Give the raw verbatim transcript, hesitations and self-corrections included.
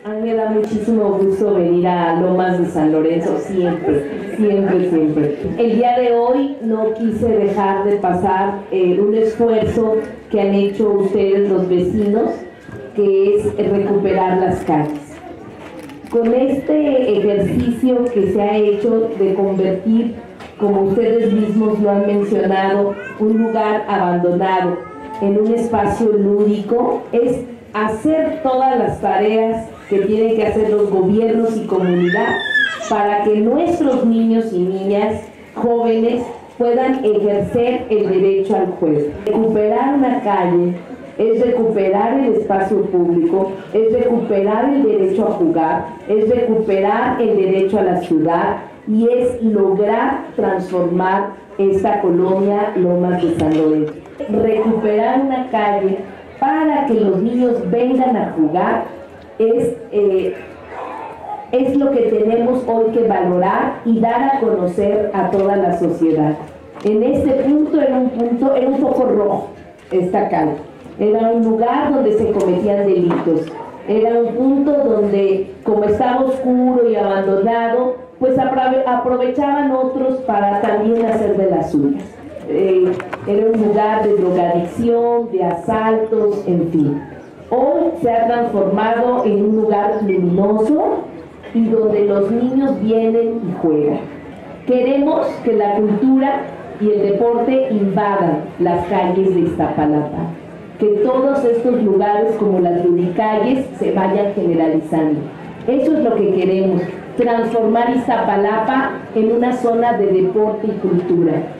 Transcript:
A mí me da muchísimo gusto venir a Lomas de San Lorenzo, siempre, siempre, siempre. El día de hoy no quise dejar de pasar eh, un esfuerzo que han hecho ustedes los vecinos, que es recuperar las calles. Con este ejercicio que se ha hecho de convertir, como ustedes mismos lo han mencionado, un lugar abandonado en un espacio lúdico, es hacer todas las tareas que tienen que hacer los gobiernos y comunidad para que nuestros niños y niñas jóvenes puedan ejercer el derecho al juego. Recuperar una calle es recuperar el espacio público, es recuperar el derecho a jugar, es recuperar el derecho a la ciudad y es lograr transformar esta colonia Lomas de San Lorenzo. Recuperar una calle para que los niños vengan a jugar es, eh, es lo que tenemos hoy que valorar y dar a conocer a toda la sociedad. En este punto era un punto, era un foco rojo esta calle, era un lugar donde se cometían delitos, era un punto donde, como estaba oscuro y abandonado, pues aprovechaban otros para también hacer de las suyas. Eh, era un lugar de drogadicción, de asaltos, en fin. Hoy se ha transformado en un lugar luminoso y donde los niños vienen y juegan. Queremos que la cultura y el deporte invadan las calles de Iztapalapa, que todos estos lugares como las ludicalles se vayan generalizando. Eso es lo que queremos, transformar Iztapalapa en una zona de deporte y cultura.